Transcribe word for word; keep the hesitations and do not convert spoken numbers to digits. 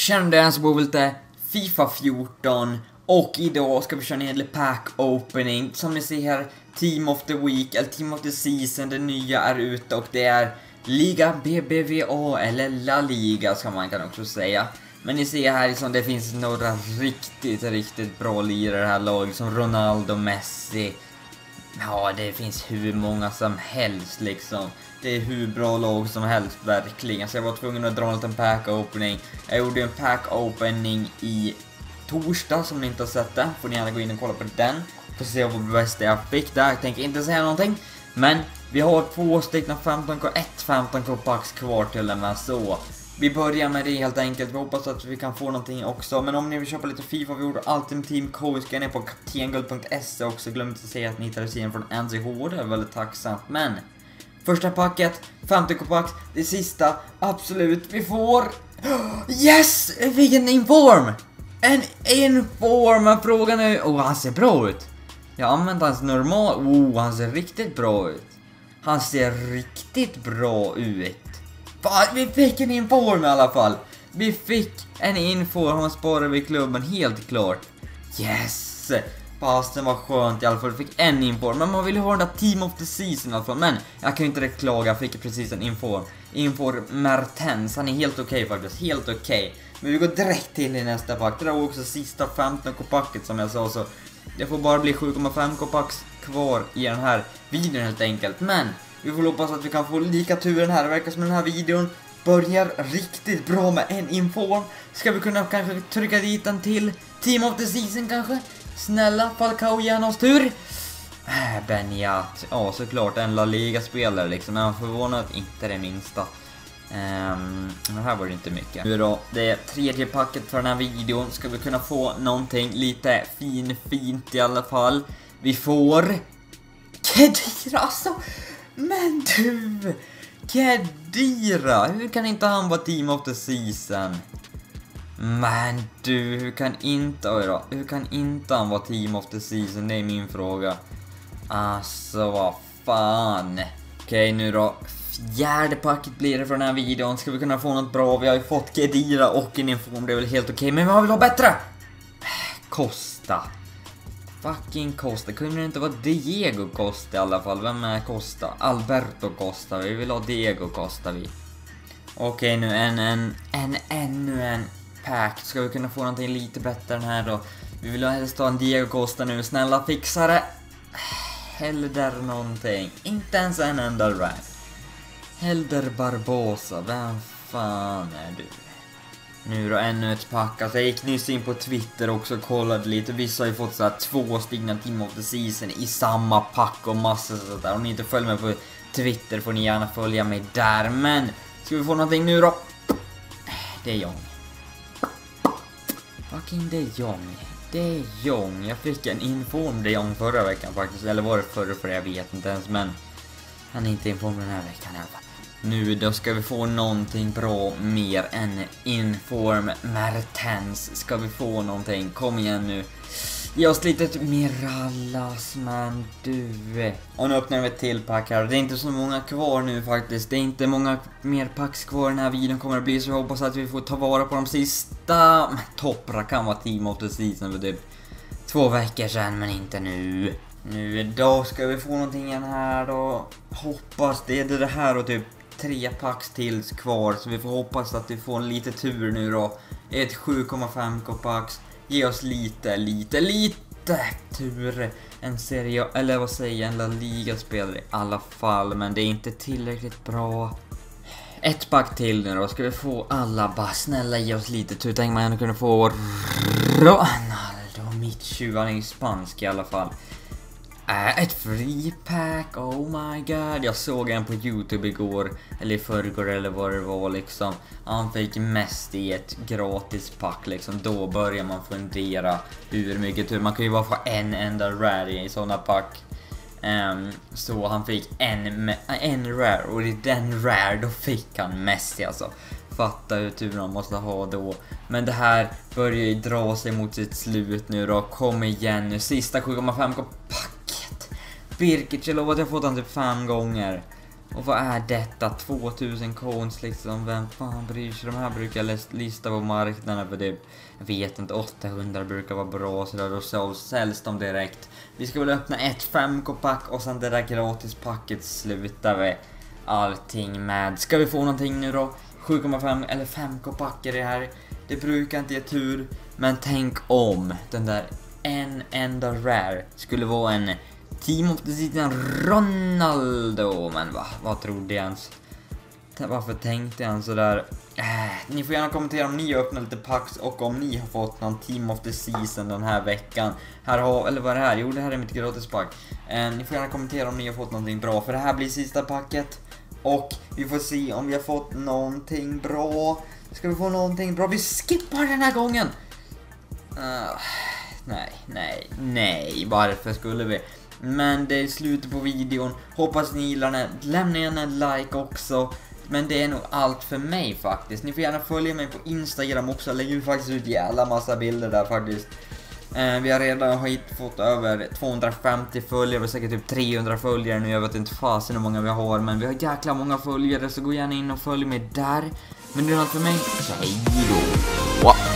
Kände jag så på lite FIFA fjorton. Och idag ska vi köra en hel pack opening. Som ni ser här, Team of the Week eller Team of the Season. Det nya är ute och det är Liga B B V A eller La Liga som man kan också säga. Men ni ser här liksom, det finns några riktigt, riktigt bra lirare här lag som Ronaldo, Messi. Ja, det finns hur många som helst liksom. Det är hur bra lag som helst verkligen. Så jag var tvungen att dra en liten pack opening. Jag gjorde en pack opening i torsdag som ni inte har sett det. Får ni gärna gå in och kolla på den. För att se vad bästa jag fick där. Jag tänker inte säga någonting. Men vi har två stycken femton K, ett femton K packs kvar till och med så. Vi börjar med det helt enkelt. Vi hoppas att vi kan få någonting också. Men om ni vill köpa lite FIFA, vi gjorde Ultimate Team Code. Ska ner på kaptenguld punkt se också. Glöm inte att säga att ni hittar sidan från N C H. Det är väldigt tacksamt. Men första packet, femtio K packs. Det sista, absolut. Vi får... Yes! Vi fick en inform! En inform! Frågan är... Oh, han ser bra ut. Jag använder hans normal... Oh, han ser riktigt bra ut. Han ser riktigt bra ut. Fan, vi fick en inform i alla fall. Vi fick en inform. Han sparar vi klubben helt klart. Yes! Fast det var skönt i alla fall. Vi fick en inform. Men man vill ha den där Team of the Season i alla fall. Men jag kan ju inte direkt klaga. Jag fick precis en inform. Inform Mertens. Han är helt okej okay, faktiskt. Helt okej. Okay. Men vi går direkt till i nästa pack. Det där var också sista femton K packet som jag sa. Så det får bara bli sju komma fem K packs kvar i den här videon helt enkelt. Men vi får hoppas att vi kan få lika turen här. Det verkar som den här videon börjar riktigt bra med en inform. Ska vi kunna kanske trycka dit den till Team of the Season kanske? Snälla, Falcao gärna oss tur. Äh, Benjat. Ja, såklart en La Liga-spelare liksom. Men jag är förvånad att inte det minsta. Um, men här var det inte mycket. Nu då, det är tredje packet för den här videon. Ska vi kunna få någonting lite fin, fint i alla fall. Vi får... Kedira, alltså... Men du, Kedira, hur kan inte han vara Team of the Season? Men du, hur kan inte, oj då, hur kan inte han vara Team of the Season? Det är min fråga. Alltså, vad fan. Okej, nu då, fjärde packet blir det för den här videon. Ska vi kunna få något bra? Vi har ju fått Kedira och en inform, det är väl helt okej. Men vad vill ha bättre? Costa. Fucking Costa. Kunde det inte vara Diego Costa i alla fall? Vem är Costa? Alberto Costa. Vi vill ha Diego Costa vi. Okej, nu en, en, en, ännu en pack. Ska vi kunna få någonting lite bättre än här då? Vi vill helst ha en Diego Costa nu. Snälla, fixa det. Helder någonting. Inte ens en enda rap. Helder Barbosa. Vem fan är du? Nu då ännu ett pack. Alltså jag gick nyss in på Twitter också och kollade lite. Vissa har ju fått så här två stigna Team of the Season i samma pack och massor sådär. Om ni inte följer mig på Twitter får ni gärna följa mig där. Men ska vi få någonting nu då? Det är Jong. Fucking De Jong. De Jong. Jag fick en inform De Jong förra veckan faktiskt. Eller var det förra för jag vet inte ens. Men han är inte inform den här veckan i alla fall. Nu då ska vi få någonting bra mer än inform Mertens. Ska vi få någonting? Kom igen nu. Ge oss lite Mirallas, man du. Och nu öppnar vi ett till pack här. Det är inte så många kvar nu faktiskt. Det är inte många mer packs kvar den här videon kommer att bli. Så jag hoppas att vi får ta vara på de sista. Toppra kan vara Team of the Season för typ två veckor sedan, men inte nu. Nu idag ska vi få någonting igen här då. Hoppas det är det här och typ tre packs till kvar. Så vi får hoppas att vi får lite tur nu då. Ett sju komma fem K packs. Ge oss lite, lite, lite tur. En serie, eller vad säger jag, en La Liga-spelare i alla fall. Men det är inte tillräckligt bra. Ett pack till nu då. Ska vi få alla, bara snälla ge oss lite tur. Tänk man kunde få Ronaldo, mitt tjugo, han är ju spansk i alla fall. Äh, ett free pack, oh my god. Jag såg en på YouTube igår, eller i förrgår eller vad det var liksom. Han fick mest i ett gratis pack liksom. Då börjar man fundera hur mycket tur. Man kan ju bara få en enda rare i sådana pack. um, Så han fick en, en rare. Och i den rare då fick han mest alltså. Fatta hur tur han måste ha då. Men det här börjar ju dra sig mot sitt slut nu då. Kom igen nu, sista sju komma fem K pack. Birkit, jag lovar att jag fått han typ fem gånger. Och vad är detta? tvåtusen coins liksom. Vem fan bryr sig? De här brukar jag lista på marknaden för det. Jag vet inte, åttahundra brukar vara bra. Så då så säljs de direkt. Vi ska väl öppna ett fem K-pack. Och sen det där gratispacket slutar vi allting med. Ska vi få någonting nu då? sju komma fem eller fem K-pack är det här. Det brukar inte ge tur. Men tänk om den där en enda rare skulle vara en Team of the Season Ronaldo. Men va, vad trodde jag ens? Varför tänkte jag sådär? Äh, ni får gärna kommentera om ni har öppnat lite packs och om ni har fått någon Team of the Season den här veckan. Här har, eller vad är det här? Jo, det här är mitt gratispack. Äh, ni får gärna kommentera om ni har fått någonting bra. För det här blir sista packet. Och vi får se om vi har fått någonting bra. Ska vi få någonting bra? Vi skippar den här gången. Uh, nej, nej, nej. Varför skulle vi? Men det är slutet på videon. Hoppas ni gillar den. Lämna gärna en like också. Men det är nog allt för mig faktiskt. Ni får gärna följa mig på Instagram också. Jag lägger ju faktiskt ut jävla massa bilder där faktiskt. eh, Vi har redan fått över tvåhundrafemtio följare. Vi har säkert typ trehundra följare nu. Jag vet inte fasen hur många vi har. Men vi har jäkla många följare. Så gå gärna in och följ mig där. Men det är allt för mig. Hej då.